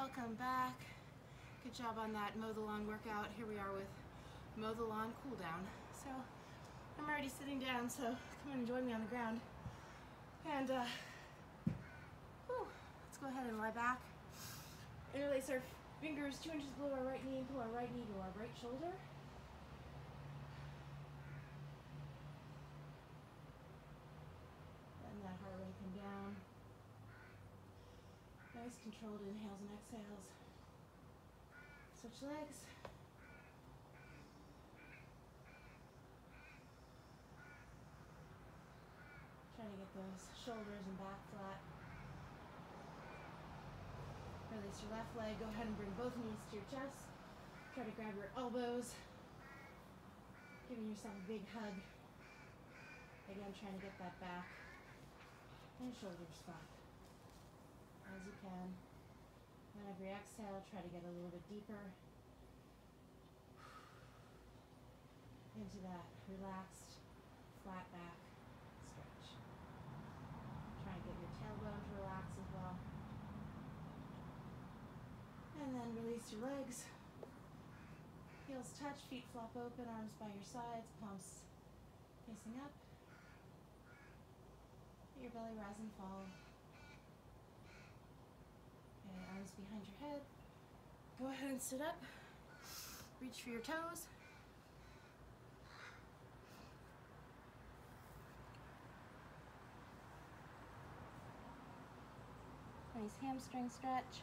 Welcome back. Good job on that mow the lawn workout. Here we are with mow the lawn cool down. So I'm already sitting down, so come on and join me on the ground. And let's go ahead and lie back. Interlace our fingers 2 inches below our right knee and pull our right knee to our right shoulder. Letting that heart rate come down. Nice controlled inhales and exhales. Switch legs. Try to get those shoulders and back flat. Release your left leg. Go ahead and bring both knees to your chest. Try to grab your elbows. Giving yourself a big hug. Again, trying to get that back and shoulders flat as you can. On every exhale, try to get a little bit deeper into that relaxed, flat back stretch. Try and get your tailbone to relax as well. And then release your legs. Heels touch, feet flop open, arms by your sides, palms facing up. Let your belly rise and fall. Okay, arms behind your head. Go ahead and sit up. Reach for your toes. Nice hamstring stretch.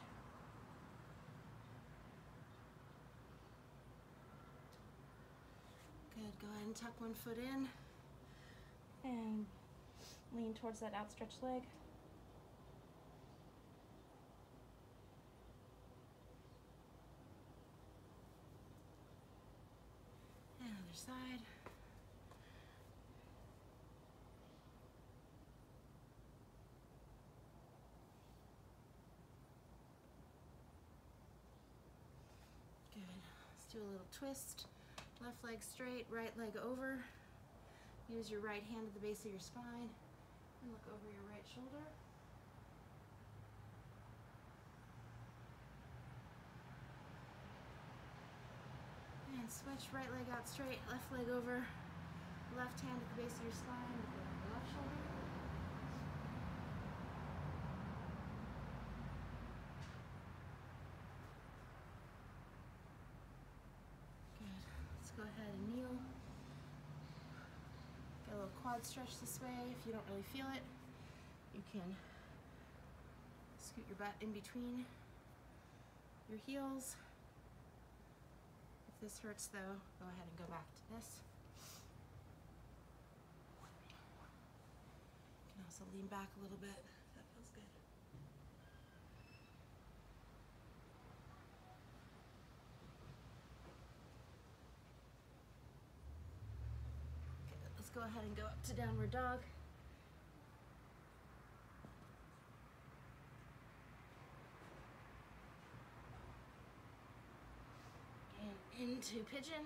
Good, go ahead and tuck one foot in and lean towards that outstretched leg. And other side. Good, let's do a little twist. Left leg straight, right leg over. Use your right hand at the base of your spine and look over your right shoulder. And switch, right leg out straight, left leg over. Left hand at the base of your spine, look over your left shoulder. Good. Let's go ahead and kneel. Get a little quad stretch this way. If you don't really feel it, you can scoot your butt in between your heels. If this hurts though, go ahead and go back to this. You can also lean back a little bit if that feels good. Let's go ahead and go up to downward dog. And into pigeon.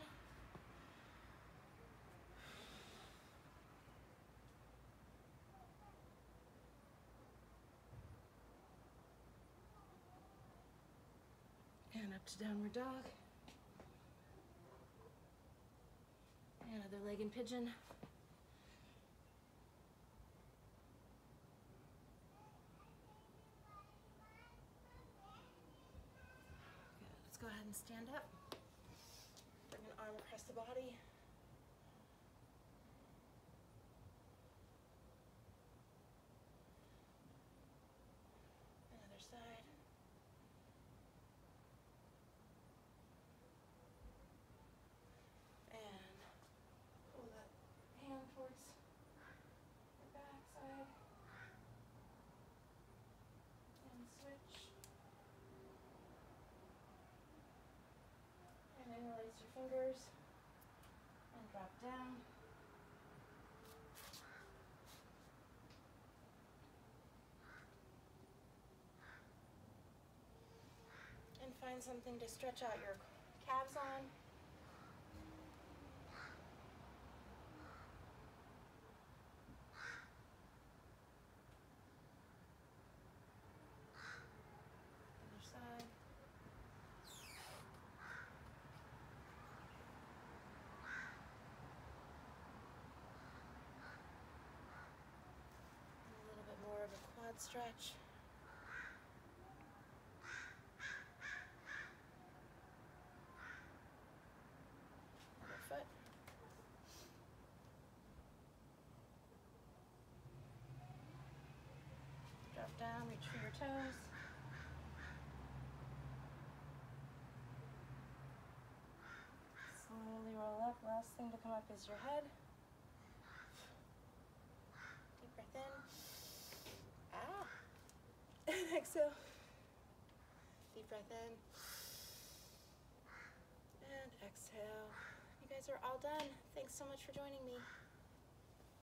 And up to downward dog. And other leg in pigeon. Let's go ahead and stand up. Bring an arm across the body. Another side. And pull that hand towards your back side. And switch. And interlace your fingers and drop down. And find something to stretch out your calves on. Other side. that stretch. Other foot. Drop down, reach for your toes. Slowly roll up. Last thing to come up is your head. Deep breath in. Ah. And exhale. Deep breath in. And exhale. You guys are all done. Thanks so much for joining me.